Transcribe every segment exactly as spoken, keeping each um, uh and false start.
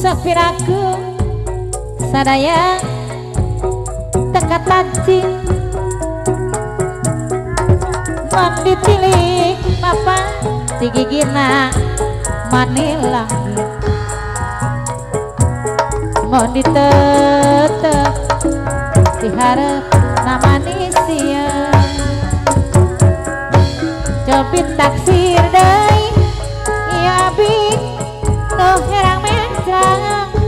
sepiraku sadaya teka taji mon ditilik papa digigina manilang mon ditetep diharap namani siang jepit taksir day iya bi no herang mencang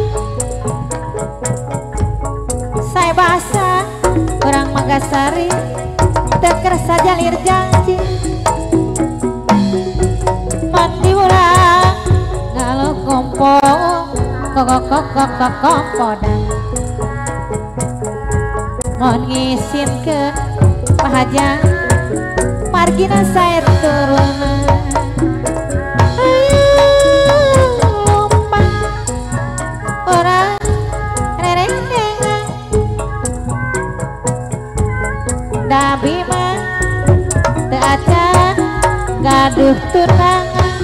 saya basah orang Magasari teker saja lir janji mandi ulang kalau kompo kok kok kok kok kompodan mau ngisin ke pahaja margina saya turun lupa orang nenek dabi mah teaca gaduh tunangan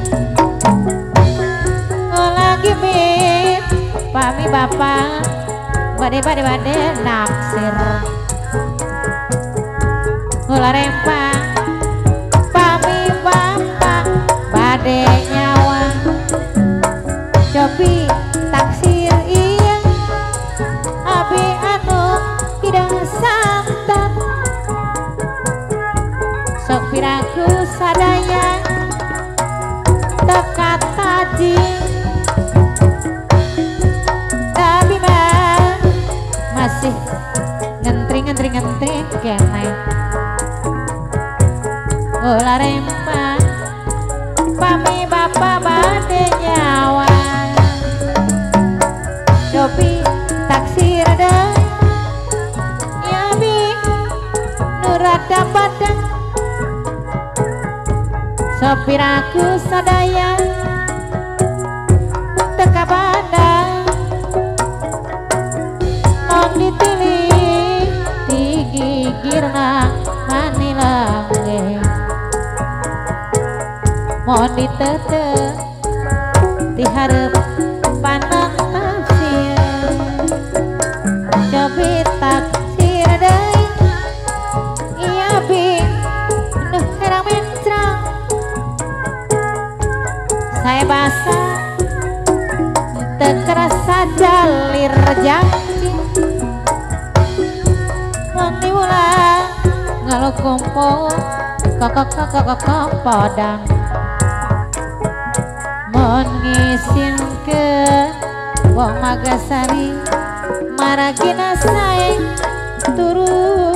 lagi mit pami bapak bade bade bade naksir gula rempah pami bapak bade nyawa cobi taksir iya abi anu tidak santan sok piraku sadaya teka taji tapi mah masih ngentring ngentring ngentring kene ular rempah pami bapak bade nyawa cobi taksir deh ya bi nurada badan sopiraku sadaya teka badan mau ditilik digigirna manilange mau ditetep diharap panang tafsir cobi taksir deh iya bi nuh herang mencang saya basah tekerasa jalir janji nanti ulang kalau kompo kakak kakak kakak padang mon ngisin ke wong Magasari maragina saya turun